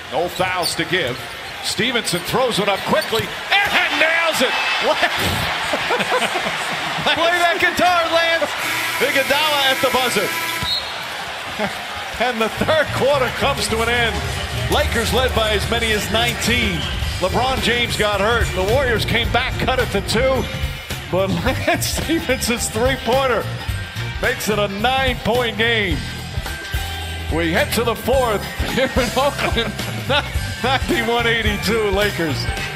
No fouls to give. Stephenson throws it up quickly and nails it. Play that guitar, Lance. Iguodala at the buzzer. And the third quarter comes to an end. Lakers led by as many as 19. LeBron James got hurt. The Warriors came back, cut it to 2. But Lance Stephenson's three-pointer makes it a 9-point game. We head to the fourth here in Oakland. 91-82 Lakers.